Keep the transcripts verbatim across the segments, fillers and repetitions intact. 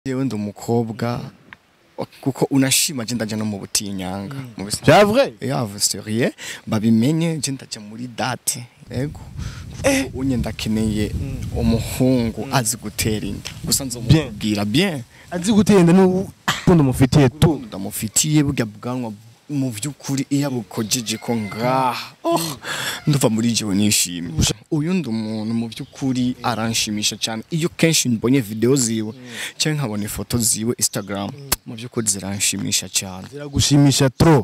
Yewe ndo umukobwa kuko unashima je ndaje no mu butinyanga mu bisi. C'est vrai? Ya vrai babimenye je ndaje muri date. Ego. Eh unye ndakeneye umuhungu azi gutera inda. Gusa nzomubwira bien. Azi gutera inda no kundo mufitiye tu. Ndamufitiye bwa bwanwa mu vyukuri iya bukojeje ko ngaha. Oh nduva muri jewe nishimye. Uyu ndo umuntu mu vyukuri aranshimisha cyane iyo kenshi mbonye video ziwe cyangwa nkabona ifoto ziwe Instagram mu vyukuri ziranshimisha cyane. Ziragushimisha trop.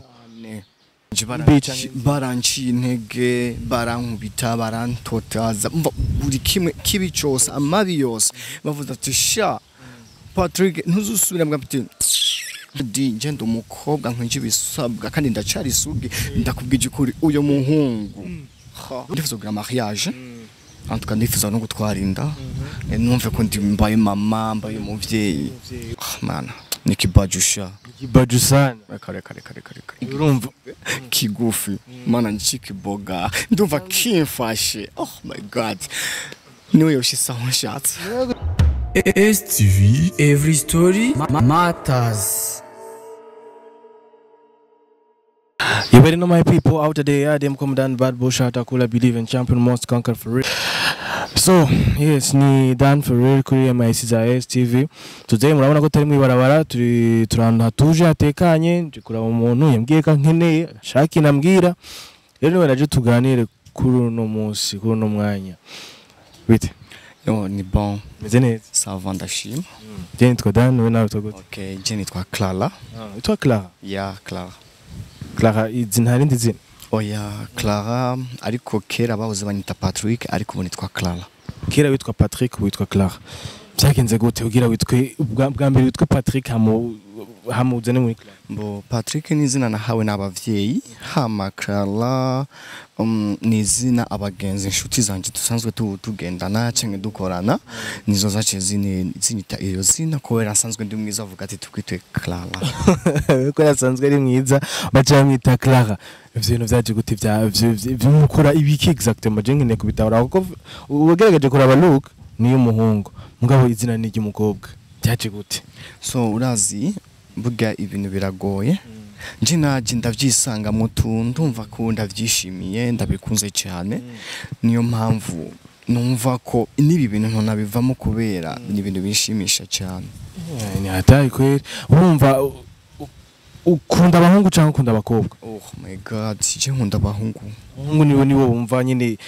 Baranci intege barankubita barantotaza buri kimwe kibi cyose amabi yose bavuze ati sha Patrick ntuzusubira mbwapti di ngendo umukobwa nkwinje bisabwa kandi ndacari sugi ndakubwije ukuri uyo muhungu ndifuza kugira mariage en tout cas ndifuza no gutwara inda numve ko ndi mbaye mama mbaye umuvyeyi mana nikibajusha Kibaju sana. Kare kare kare kare. Urumva kigufi mana nchiki boga ndumva kimfashe. Oh my god. Niwe yoshisa nshatse. S T V, every story matters. You better know my people out there, yeah, them come down bad bullshit akula believe in champion must conquer for real. So, yes, ni Dan for real kuri M I C za S T V. Today murabona ko tari mu ibarabara turi turana hatuje hatekanye nje kuraba umuntu yambwiye ka nkeneye shaki nambwira. Rero baraje tuganire kuri uno munsi kuri uno mwanya. Bite? Yo ni bon. Meze neza. Ça va ndashima. Je nitwa Dan we nawe twagote. Okay, je nitwa Clara. Ah, itwa Clara. Ya Clara. Clara izina hari ndizina. Oya Clara ariko kera bahoze banyita Patrick ariko ubu nitwa Clara. Kera witwa Patrick witwa Clara. Byagenze gute ugira witwe bwa mbere witwe Patrick hamu hamuzane muri Clara? Mbo Patrick ni izina nahawe n'abavyeyi hama Clara um, ni izina abagenzi inshuti zanje dusanzwe tugendana cyangwa dukorana nizo zace zine zinyita iyo zina ko era asanzwe ndi mwiza avuga ati tukwitwe Clara. Ko yasanzwe ari mwiza bacamwita Clara. Ivyo bintu vyaje gute vya vy'umukora ibiki exactement je ngene kubitahura kuko ubagerageje kuraba look ni umuhungu mugabo izina ni ry'umukobwa byaje gute? So urazi buga ibintu biragoye nje naje ndavyisanga mu tuntu ndumva ko ndavyishimiye ndabikunze cyane niyo mpamvu numva ko nibi bintu ntonabivamo kubera ni ibintu bishimisha cyane. Ni hatari kweli urumva ukunda abahungu cyangwa ukunda abakobwa? Oh my god je nkunda abahungu. Abahungu nibo nibo bumva nyine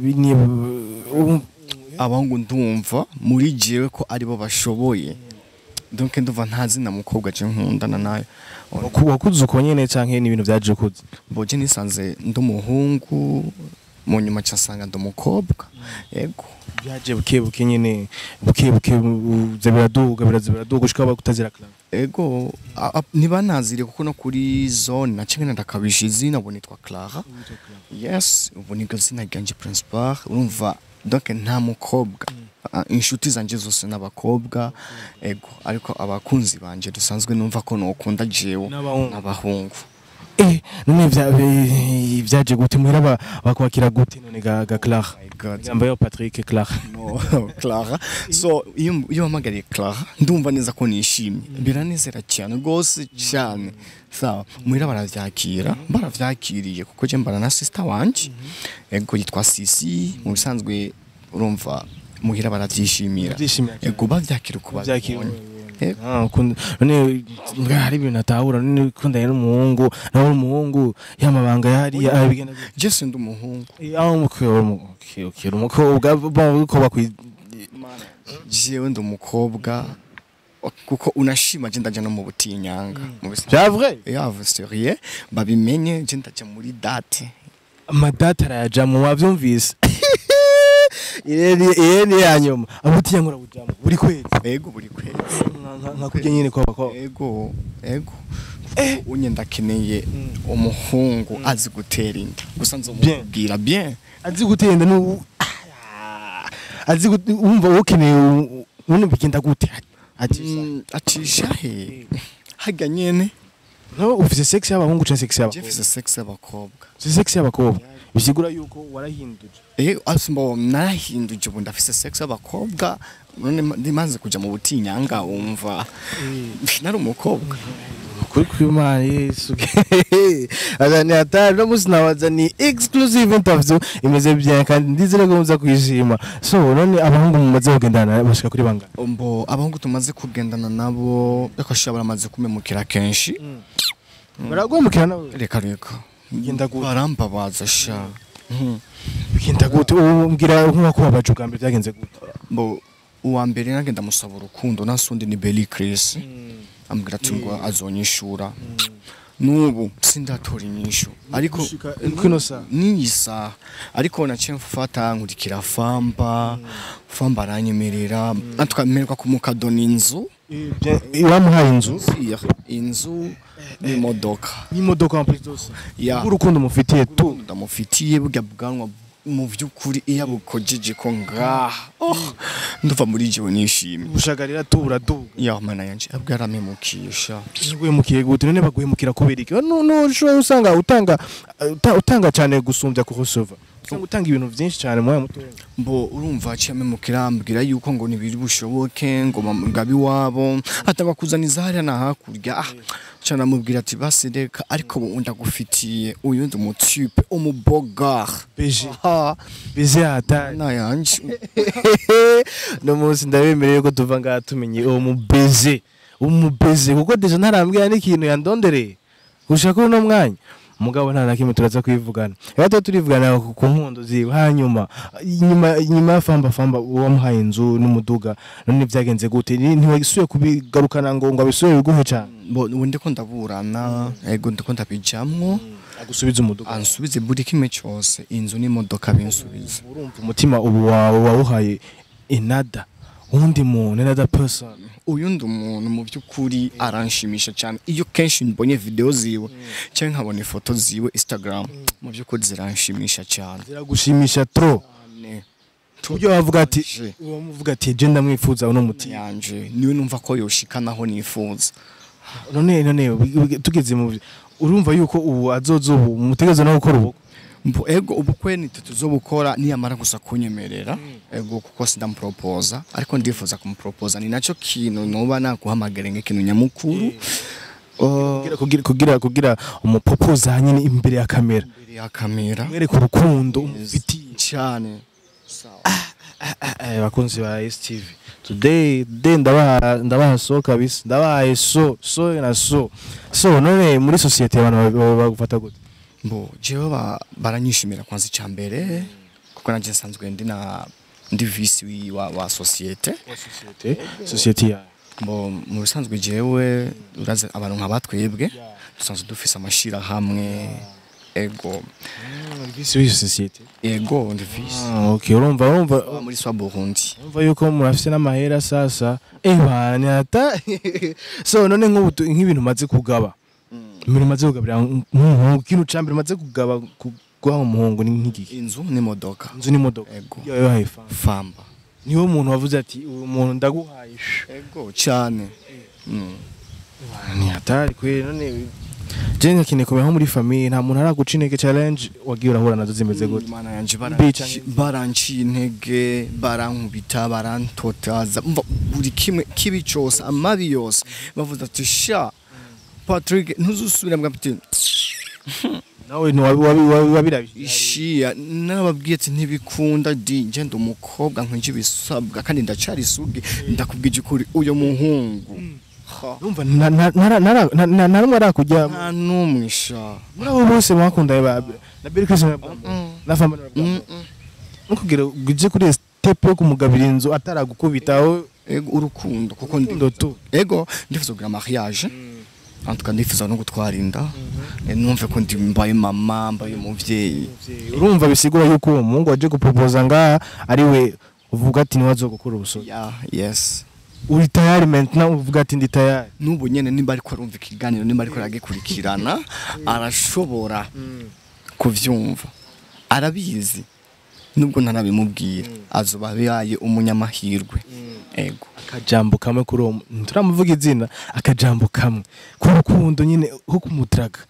abahungu ndumva muri jewe ko ari bo bashoboye donc ndumva ntazi na mukobwa je nkundana nayo. Wakuze uko nyene canke ni ibintu byaje kuze? Boje nisanze ndumuhungu mu nyuma cyasanga ndumukobwa. Yego byaje buke buke nyene buke buke zebiraduga birazibiraduga gushika bakutazira Clara. Ego niba nazire kuko no kuri zone na cyangwa ndakabisha izina ubu nitwa Clara. Yes ubu ni gazina ganje principal urumva donc nta mukobwa inshuti zanje zose n'abakobwa ego ariko abakunzi banje dusanzwe numva ko no ukunda jewe n'abahungu. Eh numwe byaje gute muhira bakwakira gute none ga Clara? Ngamba yo Patrick Clara. No Clara. So iyo iyo amagariye Clara ndumva neza ko nishimye biranezera cyane gose cyane. Sawa muhira baravyakira baravyakiriye kuko je mbana na sister wanje ego yitwa Sisi mu bisanzwe urumva muhira baravyishimira ego bavyakira kuba byakira. Ah none hari ibintu atahura none kundanye n'umuhungu nawe umuhungu yamabanga yari abigenda je sindi umuhungu. Aho mukwe okay umukobwa uko bakwi jewe ndo umukobwa kuko unashima je ndaje no mu butinyanga mu bisi. C'est vrai? Ya vrai babimenye je ndaje muri date. Ma date araja mu wavyumvise. Ireni ireni yanyuma abutiye ngora bujamo buri kwezi. Ego buri kwezi nka kujye nyine kwa bako. Ego ego eh unye ndakeneye umuhungu azi gutera inda. Gusa nzomubwira bien. Azi gutera inda no azi umva ukeneye umuntu bigenda gute? Atisha he haga nyene no ufise sex y'abahungu cyangwa sex y'abakobwa? Ufise sex y'abakobwa. Sex y'abakobwa bisigura yuko warahinduje? Eh asimbo narahinduje ubu ndafise sex y'abakobwa none ndimaze kuja mu butinyanga wumva nari umukobwa kuri kwimana Yesu azani atari no musinawaza ni exclusive interview imeze bien kandi ndizere ko muza kwishima. So none abahungu mumaze kugendana bashika kuri banga mbo abahungu tumaze kugendana nabo yakashya baramaze kumemukira kenshi baragwemukira nabo reka reka ngenda gute barambabaza sha bigenda gute umbwira nk'uko wabajuga mbere byagenze gute mbo uwambere nagenda musaba urukundo nasundi ni Belly Chris ambwira ati ngo azonyishura nubu sindatora inyishu ariko kino sa niyisa ariko naciye mfata nkurikira famba famba aranyemerera natwamererwa kumukadona inzu iwamuhaye inzu inzu n'imodoka n'imodoka en plus dose ya urukundo mufitiye tu ndamufitiye burya bwanwa mu byukuri iya bukojeje ko ngaha oh nduva muri jewe nishimye ushagarira tu uraduga ya mana yanje abwaramemukisha guhemukiye gute none baguhemukira kubera iki no no sho usanga utanga utanga cyane gusumbya ku Kosovo usanga utanga ibintu byinshi cyane mu muto mbo urumva cyamemukira ambwira yuko ngo nibiri bushoboke ngo ngabi wabo ataba kuzaniza hari na hakurya ah cyana mubwira ati basedeka ariko ndagufitiye uyu ndi umutype umubogar beje ha beje ata na yanje no munsi ndabemereye ko tuva ngaha tumenye uwo mubeze umubeze kuko deje ntarambwira n'ikintu yandondereye gushaka no mwanya mugabo nta nakimwe turaza kwivugana rero turivugana ku nkondo ziwe hanyuma inyuma inyuma famba famba wamuhaye inzu n'umuduga none byagenze gute ntiwagisuye kubigarukana ngo ngo abisuye biguhe cyane bo undi ko ndaburana ego ndiko ndabijamwo agusubiza umuduga ansubize buri kimwe cyose inzu n'imodoka binsubiza urumva umutima ubu wawe wawuhaye inada undi muntu another person uyu ndi umuntu mu byukuri aranshimisha cyane iyo kenshi mbonye video ziwe cyangwa nkabona ifoto ziwe Instagram mu byukuri ziranshimisha cyane ziragushimisha tro tujye wavuga ati uwamuvuga ati je ndamwifuza uno muti yanje niwe numva ko yoshikanaho nifuza none none tugeze mu urumva yuko ubu azozo ubu mutegezo no gukora ubu mbo ego ubukwe ni tutuzobukora niyamara gusa kunyemerera ego kuko sindamupropoza ariko ndifuza kumupropoza ni naco kintu noba nakuhamagara nk'ikintu nyamukuru kugira kugira kugira kugira umupropoza nyine imbere ya kamera imbere ya kamera mwereka urukundo umufitiye cyane sawa bakunzi ba S T V today then ndabaha ndabaha so kabisa ndabaha so so na so so none muri society abantu bagufata gute mbo jewe baranyishimira kwanza cyambere kuko nanje nsanzwe ndi na ndi vice wa wa societe wa societe societe ya mbo mu bisanzwe jewe uraze abantu nkabatwebwe dusanzwe dufise amashira hamwe ego vice wa societe ego ndi vice ah okay urumva urumva muri swa Burundi urumva yuko murafise n'amahera sasa eh bana ata so none nk'ubu nk'ibintu maze kugaba Mimi maze kugabira nk'umuntu kintu cambere maze kugaba kugwa umuhungu ni nk'igiki inzu n'imodoka inzu n'imodoka ego yo haye famba niwo muntu wavuze ati uyu muntu ndaguhaye ego cyane mm ni hatari kwe none je nkine ko muri famille nta muntu aragucineke challenge wagiye urahura nazo zimeze gute Imana yanje baranci intege barankubita barantotaza buri kimwe kibi cyose amabi yose bavuze ati sha Patrick ntuzusubira mbwa piti nawe wabirabishia nababwiye ati ntibikunda di nje ndo umukobwa nkwinje bisabwa kandi ndacari isugi ndakubwije kuri uyo muhungu numva narumwe arakujya nta numwe sha muri abo bose mwakunda na Belly Chris na famba nukugira gije kuri step yo kumugabira inzu ataragukubitaho ego urukundo kuko ndi tu ego ndifuza kugira mariage antuka ndifuza no gutwarinda numve ko ndi mbaye mama mbaye umuvyeyi urumva bisigura yuko uwo muhungu waje gupropoza nga ari we uvuga ati ni wazo gukora ubusore yeah yes uri tayari maintenant uvuga ati ndi tayari nubu nyene nimba ariko arumva ikiganiro nimba ariko aragikurikirana arashobora kuvyumva arabizi nubwo ntanabimubwira azoba yaye umunyamahirwe ego akajambo kamwe kuri uwo turamuvuga izina akajambo kamwe ku rukundo nyine ho kumutraga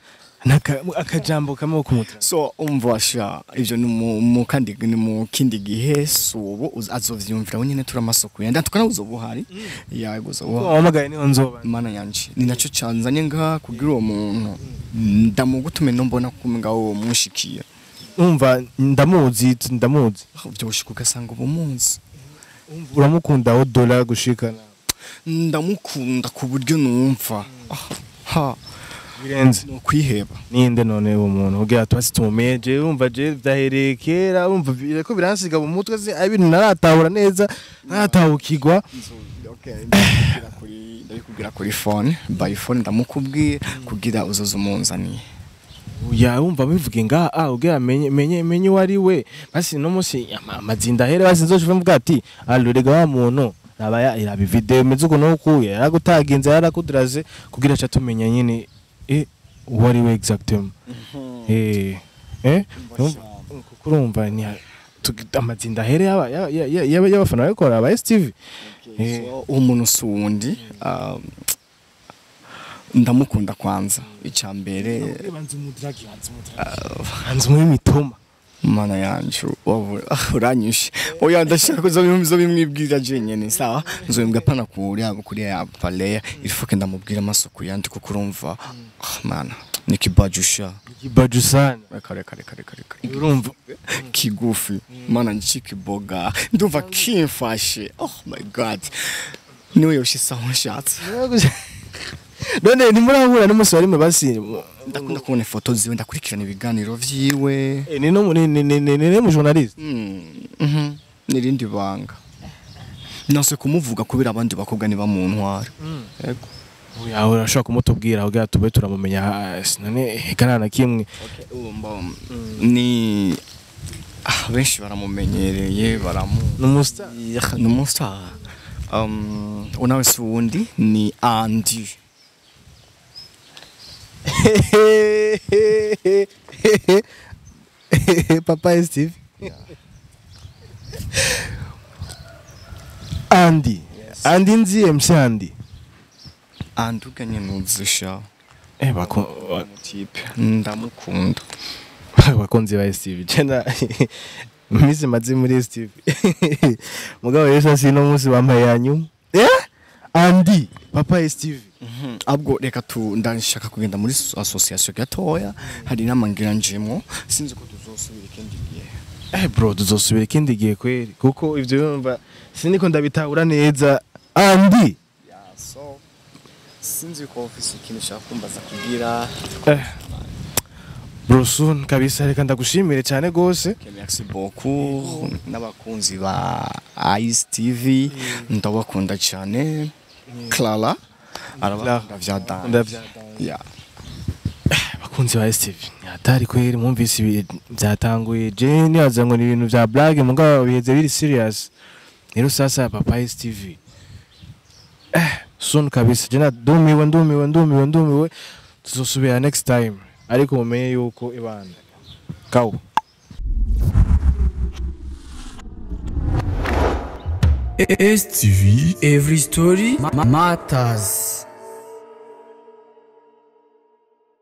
naka akajambo kamwe kumutra so umva sha ivyo ni mu kandi ni mu kindi gihe so ubu azovyumvira we nyene turamasoko yanda tukana uzobuhari yego zo wamagaye ni nzoba mana yanje ni naco canzanye nga kugira uwo muntu ndamugutume no mbona kumenga wo mushikiye umva ndamuzi ndamuzi byo bushikuka sanga ubumunsi uramukunda o dollar gushikana ndamukunda ku buryo numva ha birenze no kwiheba ninde none uwo muntu ugira twasi tumumeje umva je vyaherekera umva bireko biransiga mu mutwe se ibintu naratahura neza naratahukirwa okay ndakubwira kuri ndakubwira kuri phone by phone ndamukubwiye kugira uzoza umunzaniye ya umva bivuge nga ah ugira menye menye menye wari we basi no musi amazinda here basi nzoje mvuga ati alurega wa muntu nabaya irabi video mezuko no kuye yaragutaginze yarakudiraze kugira cha tumenya nyine eh wari we exactement eh eh kurumva ni amazinda here yaba yaba yabafana bakora aba S T V eh umuntu sundi ndamukunda kwanza icambere hanze mu mitoma mana yanje uranyishe oya ndashaka kuzo bimzo bimwibwira je nyene sawa nzoyembwa pana kuri yabo kuri ya palea ilifoke ndamubwira amasoko yandi kuko urumva mana nikibajusha nikibaju sana kare kare kare kare urumva kigufi mana nchiki boga ndumva kimfashe oh my god niwe yoshisa nshatse none ni murahura n'umusore rimwe basi ndakunda kubona ifoto ziwe ndakurikirana ibiganiro vyiwe eh ni no ni ni ni mu journalist mhm nirindi banga nase kumuvuga kubira abandi bakobwa ni bamuntwara yego uya urashaka kumutubwira ugira tube turamumenya none kanana kimwe ni benshi baramumenyereye baramu n'umusta n'umusta um unawe sundi ni Andy Papa Steve Andy Andy nzi M C Andy Andy uganye nuzisha eh bako type ndamukunda bakonzi ba Steve cyenda misi mazi muri Steve mugabo yesa sino musi bambaye yanyu eh Andy Papa Steve abwo reka tu ndanshaka kugenda muri association gatoya hari namangira njemo sinzi ko tuzosubira ikindi gihe eh bro tuzosubira ikindi gihe kweri kuko ivyo yumva siniko ndabitahura neza Andy ya so sinzi ko office ikintu shakumbaza kugira eh bro soon kabisa reka ndagushimire cyane gose merci beaucoup n'abakunzi ba Ice T V ndabakunda cyane Clara arabakunda vya dance ya bakunzi ba S T V yatari kweri mwumvise byatanguye je nibaza ngo ni ibintu vya blague mugabo biheze biri serious rero sasa Papa S T V eh soon kabisa je na ndumiwe ndumiwe ndumiwe ndumiwe tuzosubira next time ariko mumenye yuko ibana kawo S T V, every story matters.